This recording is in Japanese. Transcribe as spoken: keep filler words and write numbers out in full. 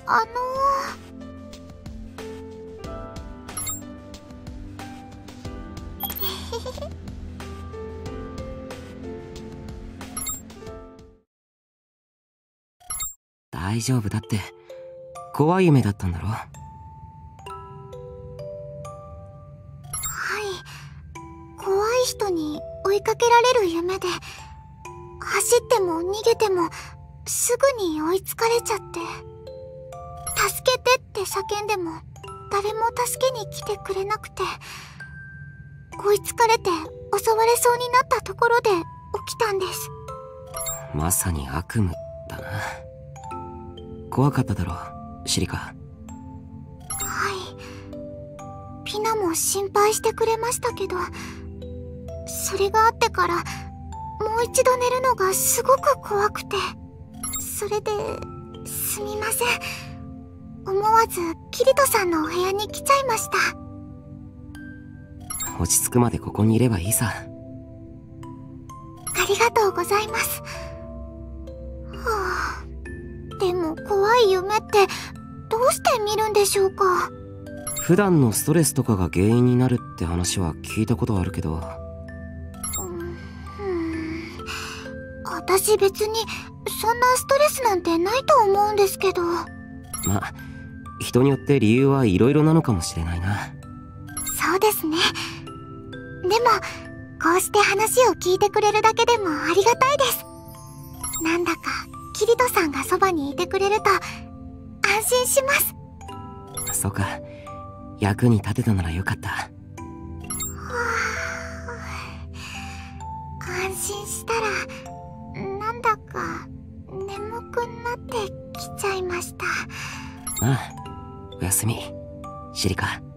あの大丈夫だって。怖い夢だったんだろ。 はい、怖い人に追いかけられる夢で、走っても逃げてもすぐに追いつかれちゃって、助けてって叫んでも誰も助けに来てくれなくて、追いつかれて襲われそうになったところで起きたんです。 まさに悪夢だな。怖かっただろう、シリカ。 はい、ピナも心配してくれましたけど、それがあってからもう一度寝るのがすごく怖くて、それですみません、思わずキリトさんのお部屋に来ちゃいました。 落ち着くまでここにいればいいさ。 ありがとうございます。はあ、でも怖い夢ってどうして見るんでしょうか。 普段のストレスとかが原因になるって話は聞いたことあるけど。 うん、うん、私別にそんなストレスなんてないと思うんですけど。 まあ人によって理由はいろいろなのかもしれないな。 そうですね。でもこうして話を聞いてくれるだけでもありがたいです。なんだかキリトさんがそばにいてくれると安心します。 そうか、役に立てたならよかった。 はあ、安心したらなんだか眠くなってきちゃいました。 ああ、おやすみ、シリカ。